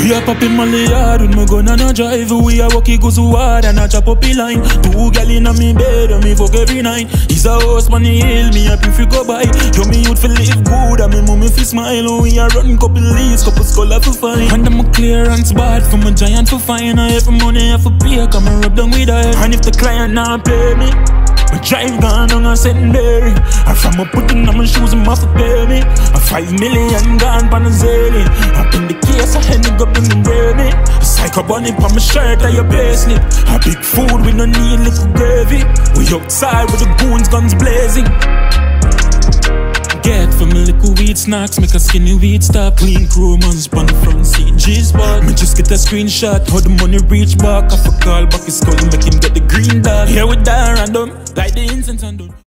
We a pop in Molly yard with my gun and a drive. We a walk it goes hard and a chop up the line. 2 gal in a me bed and me fuck every night. He's a house on the hill, me happy if you go by. Yo me youth feel live good and me mommy feel smile. We a run couple leads, couple skull for fine. And I'm a clearance bad from a giant for fine. I have money I have to pay, come and rub down with her. And if the client not pay me, I drive gone on a secondary. And from a putting on my shoes, I'm off to pay me. A 5 million gone pan a zilly. Up in the case, I had to go in the ready. A psycho bunny on my shirt and your payslip. A big food, we no need little gravy. We outside with the goons, guns blazing. Get from a little weed snacks, make a skinny weed stop. Clean crew, man's on the front seat, G-spot. Me just get a screenshot, how the money reach back. I for call back his skull, make him get the green dot. Here we die random, like the incense and done.